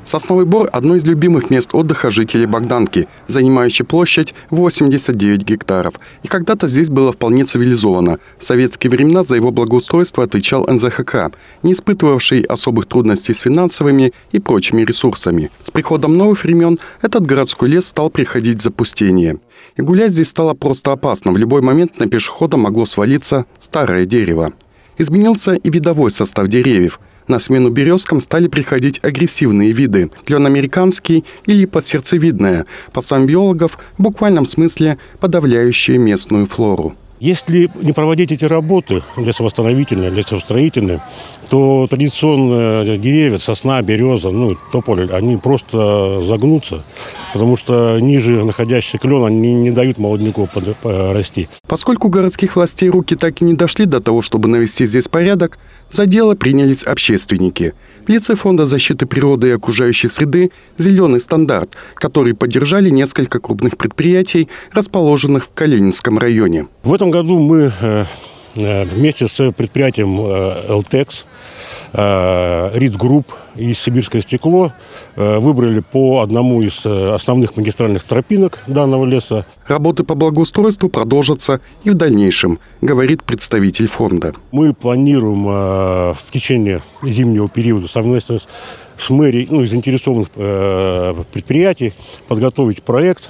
Сосновый Бор – одно из любимых мест отдыха жителей Богданки, занимающей площадь 89 гектаров. И когда-то здесь было вполне цивилизовано. В советские времена за его благоустройство отвечал НЗХК, не испытывавший особых трудностей с финансовыми и прочими ресурсами. С приходом новых времен этот городской лес стал приходить в запустение. И гулять здесь стало просто опасно. В любой момент на пешехода могло свалиться старое дерево. Изменился и видовой состав деревьев. На смену березкам стали приходить агрессивные виды – клен американский и липа сердцевидная, по словам биологов, в буквальном смысле подавляющие местную флору. Если не проводить эти работы лесовосстановительные, лесостроительные, то традиционные деревья, сосна, береза, тополь, они просто загнутся, потому что ниже находящийся клен они не дают молодняку расти. Поскольку у городских властей руки так и не дошли до того, чтобы навести здесь порядок, за дело принялись общественники. В лице Фонда защиты природы и окружающей среды «Зеленый стандарт», который поддержали несколько крупных предприятий, расположенных в Калининском районе. В этом году мы вместе с предприятием «Элтекс», РИТ Групп и «Сибирское стекло» выбрали по одному из основных магистральных тропинок данного леса. Работы по благоустройству продолжатся и в дальнейшем, говорит представитель фонда. Мы планируем в течение зимнего периода совместно с мэрией, и заинтересованных предприятий подготовить проект,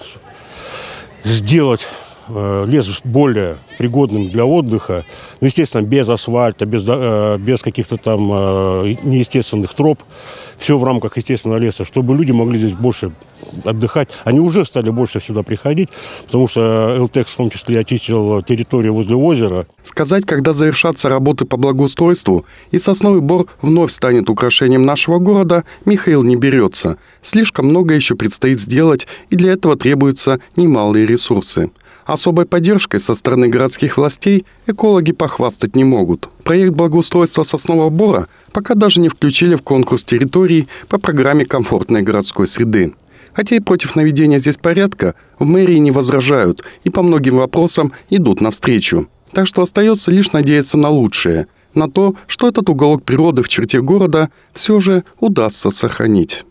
сделать лес более пригодным для отдыха, естественно, без асфальта, без каких-то там неестественных троп, все в рамках естественного леса, чтобы люди могли здесь больше отдыхать. Они уже стали больше сюда приходить, потому что Элтекс в том числе очистил территорию возле озера. Сказать, когда завершатся работы по благоустройству и Сосновый Бор вновь станет украшением нашего города, Михаил не берется. Слишком много еще предстоит сделать, и для этого требуются немалые ресурсы. Особой поддержкой со стороны городских властей экологи похвастать не могут. Проект благоустройства Соснового Бора пока даже не включили в конкурс территорий по программе комфортной городской среды. Хотя и против наведения здесь порядка в мэрии не возражают и по многим вопросам идут навстречу. Так что остается лишь надеяться на лучшее, на то, что этот уголок природы в черте города все же удастся сохранить.